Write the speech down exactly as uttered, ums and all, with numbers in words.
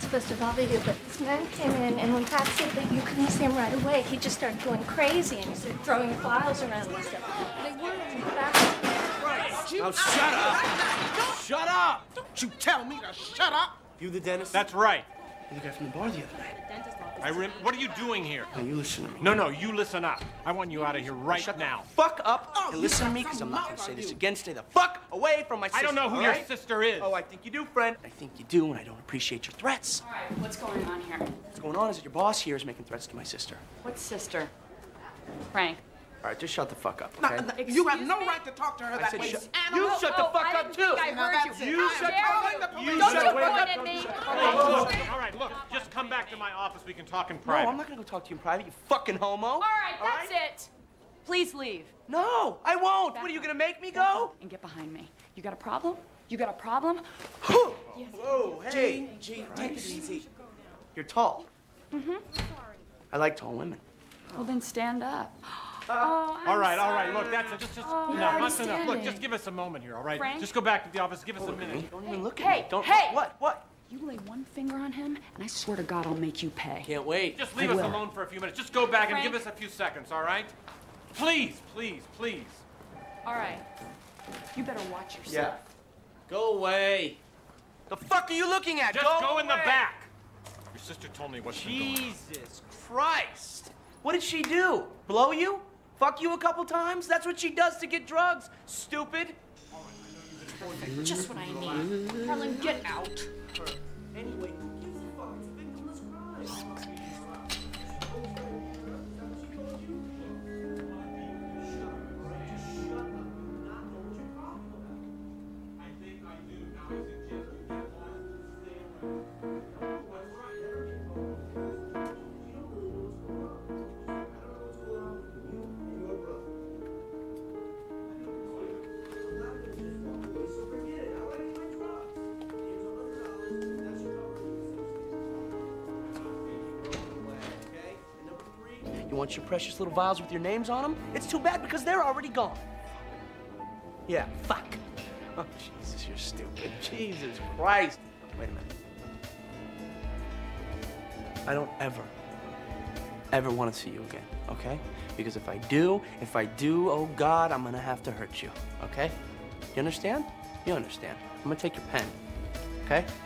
supposed to bother you, but this man came in, and when Pat said that you couldn't see him right away, he just started going crazy, and he started throwing files around and stuff. And they weren't in the back. Now shut up! Shut up! Don't you tell me to shut up! You the dentist? That's right. You're the guy from the bar the other night. I rem what are you doing here? Now you listen to me. No, no, you listen up. I want you out of here right Shut now. The fuck up and listen to me, because I'm not gonna say this again. Stay the fuck away from my sister. I don't know who your sister is. Oh, I think you do, friend. I think you do, and I don't appreciate your threats. All right, what's going on here? What's going on is that your boss here is making threats to my sister. What sister? Frank. All right, just shut the fuck up, No, okay? no, you have no right to talk to her I that said way. shut- Animal. You shut the Oh, fuck I up, didn't too. think I Now heard that's you. it. You How shut dare the fuck you. up. You Don't shut you the fuck point up. at me. Look, all right, look, just come back to my office. We can talk in No, private. I'm not gonna go talk to you in private, you fucking homo. All right, that's it. Please leave. No, I won't. What, are you gonna make me go? And get behind me. You got a problem? You got a problem? Whoa, hey. Gee, take it easy. You're tall. Mm-hmm. I like tall women. Well, then stand up. Oh, I'm All right, all sorry. right, look, that's it. Just, just, Oh, no, you're already that's enough. Look, standing. just give us a moment here, all right? Frank? Just go back to the office. Give us a Look at me. minute. Don't even look at Hey, me. Don't. hey. What? What? You lay one finger on him, and I swear to God, I'll make you pay. Can't wait. Just leave I us will. alone for a few minutes. Just go back and Frank? give us a few seconds, all right? Please, please, please. All right. You better watch yourself. Yeah. Go away. The fuck are you looking at? Just go go in the away. back. Your sister told me what's been going on. Jesus Christ. What did she do? Blow you? Fuck you a couple times? That's what she does to get drugs, stupid. Just what I need. Harlan, get out. Anyway, who gives a fuck? It's a victimless crime. You want your precious little vials with your names on them? It's too bad because they're already gone. Yeah, fuck. Oh, Jesus, you're stupid. Jesus Christ. Wait a minute. I don't ever, ever want to see you again, okay? Because if I do, if I do, oh God, I'm gonna have to hurt you, okay? You understand? You understand. I'm gonna take your pen, okay?